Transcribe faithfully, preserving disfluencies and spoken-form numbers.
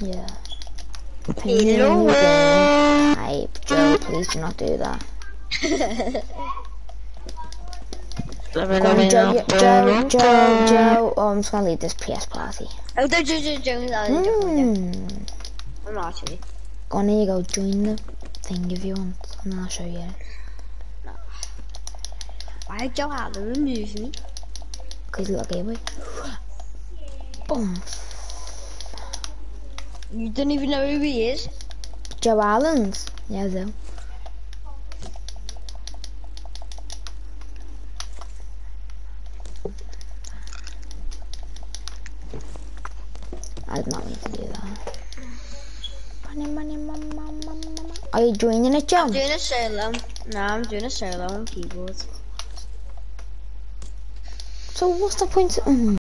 Yeah. Hello. Hey, Joe, please do not do that. Go on, Joe, Joe, Joe, Joe. Oh, I'm just gonna leave this P S party. Oh, don't Joe, Joe, Joe, Mm. I'm not actually. Go on, here you go. Join the thing if you want, and I'll show you. No. Why Joe Allen remove me? Cause look, here, boy. Boom. You don't even know who he is. Joe Allen's. Yeah, though. I did not mean to do that. Money, money, mama, mama, mama. Are you joining it, Joe? I'm doing a solo. No, I'm doing a solo on keyboard. So what's the point? Mm.